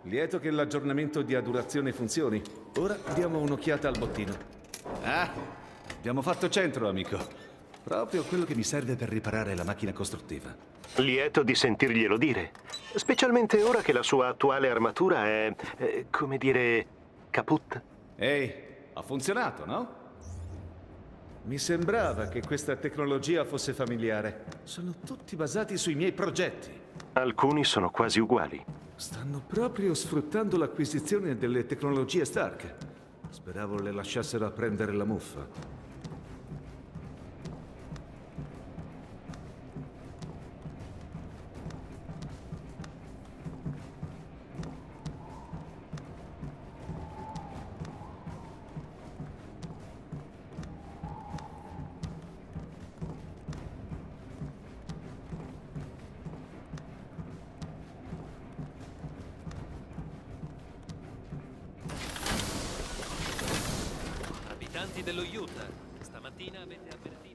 Lieto che l'aggiornamento di adurazione funzioni. Ora diamo un'occhiata al bottino. Ah, abbiamo fatto centro, amico. Proprio quello che mi serve per riparare la macchina costruttiva. Lieto di sentirglielo dire. Specialmente ora che la sua attuale armatura è, come dire, caput. Ehi, ha funzionato, no? Mi sembrava che questa tecnologia fosse familiare. Sono tutti basati sui miei progetti. Alcuni sono quasi uguali. Stanno proprio sfruttando l'acquisizione delle tecnologie Stark. Speravo le lasciassero prendere la muffa. Abitanti dello Utah, stamattina avete avvertito